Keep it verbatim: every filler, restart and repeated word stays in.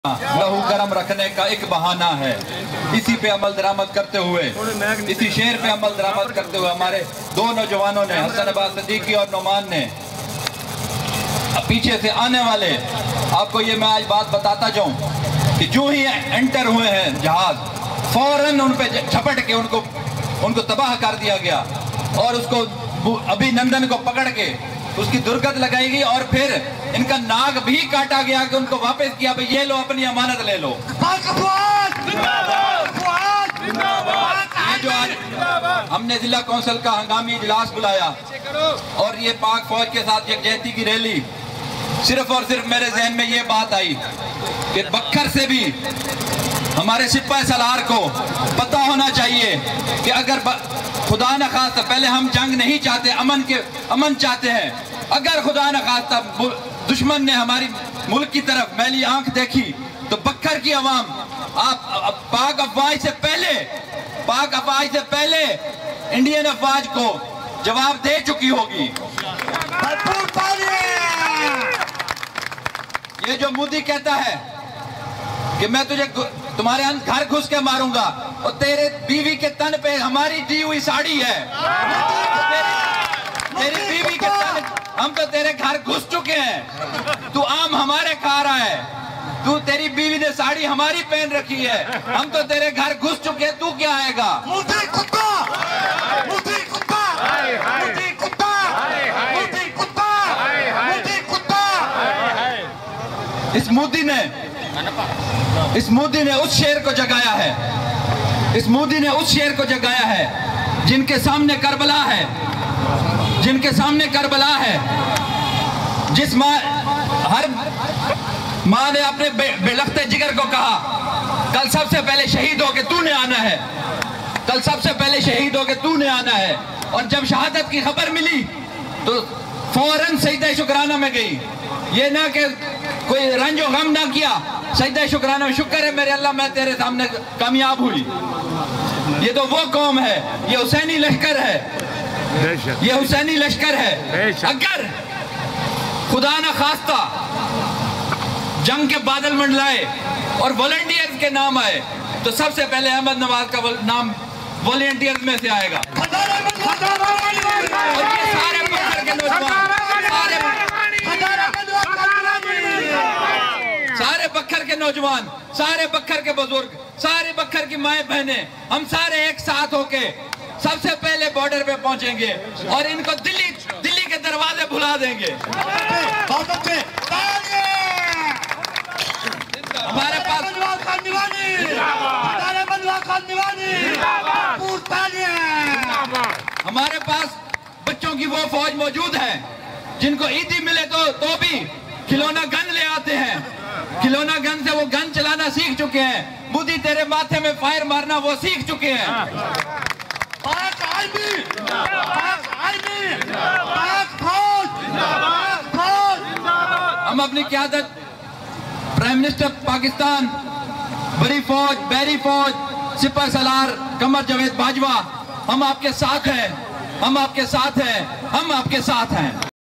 लहू गरम रखने का एक बहाना है। इसी पे अमल दरामद करते हुए इसी शेर पे अमल दरामद करते हुए हमारे दो नौजवानों ने, हसन अब्बास सिद्दीकी और नौमान ने, पीछे से आने वाले, आपको ये मैं आज बात बताता जाऊं कि जो ही एंटर हुए हैं जहाज, फौरन उन पे झपट के उनको उनको तबाह कर दिया गया और उसको अभिनंदन को पकड़ के उसकी दुर्गत लगाई गई और फिर इनका नाक भी काटा गया कि उनको वापस किया, भाई ये लो अपनी अमानत ले लो। ये जो आज हमने जिला कौंसिल का हंगामी इजलास बुलाया और ये पाक फौज के साथ यकजहती की रैली, सिर्फ और सिर्फ मेरे जहन में ये बात आई कि बक्खर से भी हमारे सिपाही सलार को पता होना चाहिए कि अगर खुदा न खास्ता, पहले हम जंग नहीं चाहते, अमन के अमन चाहते हैं, अगर खुदा न खास्ता दुश्मन ने हमारी मुल्क की तरफ मैली आंख देखी तो बक्खर की आवाम आप पाक अफवाज से पहले पाक अफवाज से पहले इंडियन अफवाज को जवाब दे चुकी होगी। ये जो मोदी कहता है कि मैं तुझे तुम्हारे घर घुस के मारूंगा और तेरे बीवी के तन पे हमारी दी हुई साड़ी है, तेरी, तेरी बीवी के तन, हम तो तेरे घर घुस चुके हैं, तू आम हमारे खा रहा है, तू तेरी बीवी ने साड़ी हमारी पहन रखी है, हम तो तेरे घर घुस चुके हैं, तू क्या आएगा? मोदी कुत्ता, मोदी कुत्ता, मोदी कुत्ता, मोदी कुत्ता, मोदी कुत्ता। इस मोदी ने इस मोदी ने उस शेर को जगाया है, इस मोदी ने उस शेर को जगाया है जिनके सामने करबला है, जिनके सामने करबला है, जिस माँ, हर माँ ने अपने बे, बेलख्ते जिगर को कहा कल सबसे पहले शहीद होके तूने आना है, कल सबसे पहले शहीद होके तूने आना है। और जब शहादत की खबर मिली तो फौरन सजदा शुक्राना में गई, ये ना कि कोई रंजो गम ना किया, सजदा शुक्राना में शुक्र है मेरे अल्लाह मैं तेरे सामने कामयाब हुई। ये तो वो कौम है, ये हुसैनी लश्कर है, ये हुसैनी लश्कर है। अगर खुदा न खास्ता जंग के बादल मंडलाए और वॉलंटियर्स के नाम आए तो सबसे पहले अहमद नवाज का नाम वॉलंटियर्स में से आएगा। और ये सारे बक्खर के नौजवान, सारे बक्खर के नौजवान, सारे बक्खर के बुजुर्ग, सारे बक्खर की माएं बहनें, हम सारे एक साथ होके सबसे पहले बॉर्डर पे पहुंचेंगे और इनको दिल्ली दिल्ली के दरवाजे भुला देंगे। हमारे पास हमारे पास बच्चों की वो फौज मौजूद है जिनको ईदी मिले तो तो भी खिलौना गन ले आते हैं, खिलौना गन से वो गन चलाना सीख चुके हैं। मोदी तेरे माथे में फायर मारना वो सीख चुके हैं। हम अपनी क़यादत प्राइम मिनिस्टर पाकिस्तान, बड़ी फौज, बहरी फौज, सिपह सलार कमर जावेद बाजवा, हम आपके साथ हैं, हम आपके साथ हैं, हम आपके साथ हैं।